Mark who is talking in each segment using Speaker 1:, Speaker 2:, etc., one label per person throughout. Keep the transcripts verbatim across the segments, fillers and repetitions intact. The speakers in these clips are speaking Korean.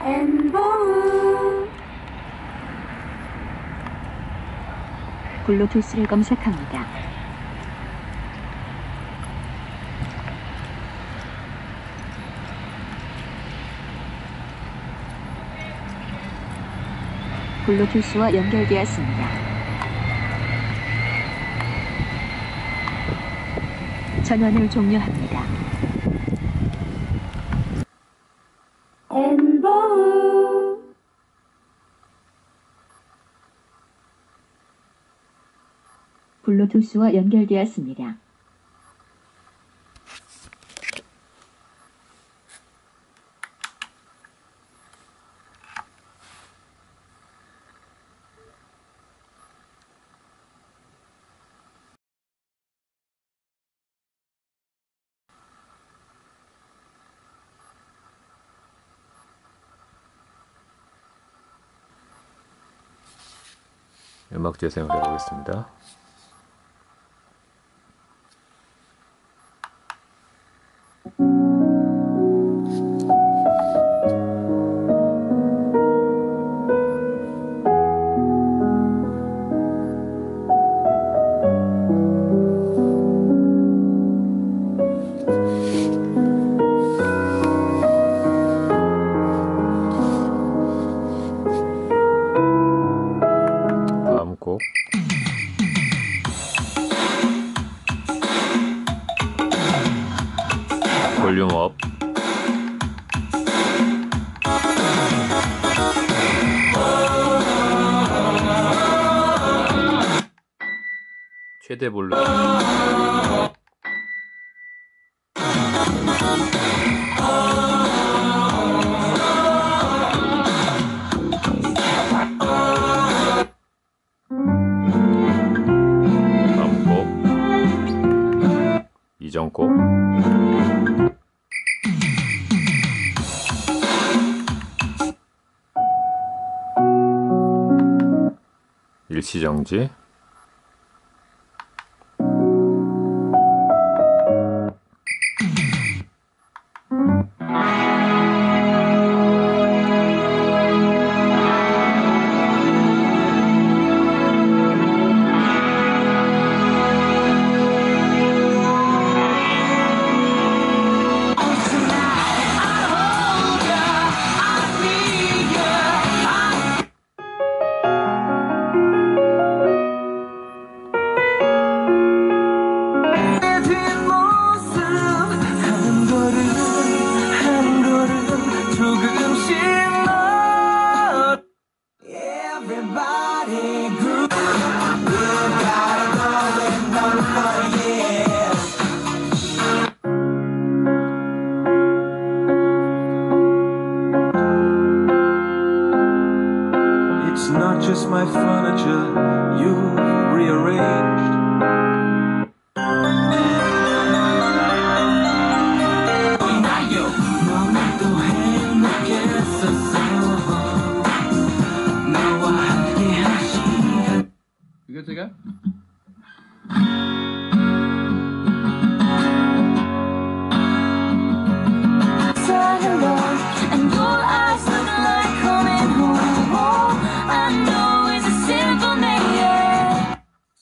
Speaker 1: 엠보우.
Speaker 2: 블루투스를 검색합니다. 블루투스와 연결되었습니다. 전원을 종료합니다.
Speaker 1: 엠보우.
Speaker 2: 블루투스와 연결되었습니다.
Speaker 3: 음악 재생을 해보겠습니다. 다음 곡 볼륨 업. 최대 볼륨. 다음 곡 이전 곡. 일시정지.
Speaker 4: It's not just my furniture you've rearranged. 너는 또 행복했었어. 너와 함께한 시간. You good to go?
Speaker 1: And your eyes look like coming home. All I know is a simple name.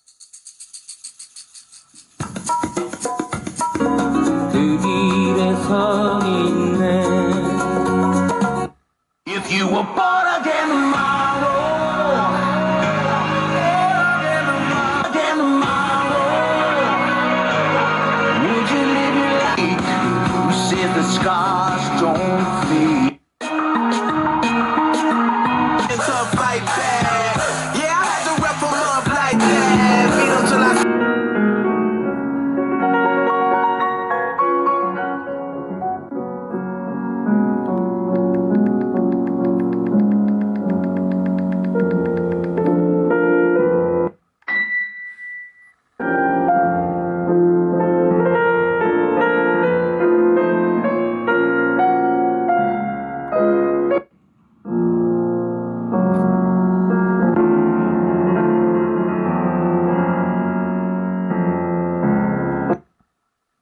Speaker 4: 그 길에 서 있네. If you were born again tomorrow, again tomorrow, would you live your life? Who says the scars don't fade? It's a fight back. Yeah, I had to rep them up like that. Beat them till I.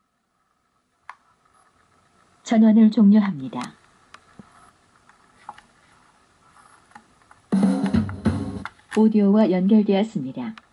Speaker 2: 전원을 종료합니다. 오디오와 연결되었습니다.